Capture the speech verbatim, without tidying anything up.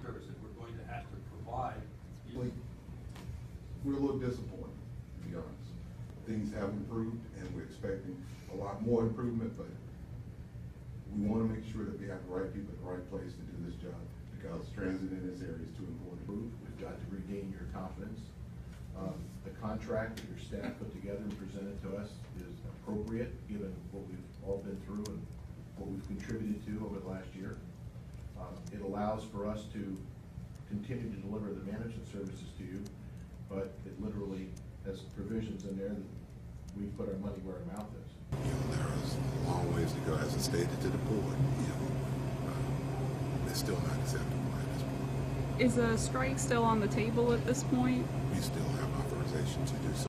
service that we're going to have to provide. We're a little disappointed, to be honest. Things have improved, and we're expecting a lot more improvement, but we want to make sure that we have the right people at the right place to do this job, because transit in this area is too important. We've got to regain your confidence. Um, the contract that your staff put together and presented to us is appropriate, given what we've all been through and what we've contributed to over the last year. Um, it allows for us to continue to deliver the management services to you, but it literally has provisions in there that we put our money where our mouth is. You know, there's a long ways to go, as I stated to the board. You know, uh, it's still not acceptable at this point. Is a strike still on the table at this point? We still have authorization to do so.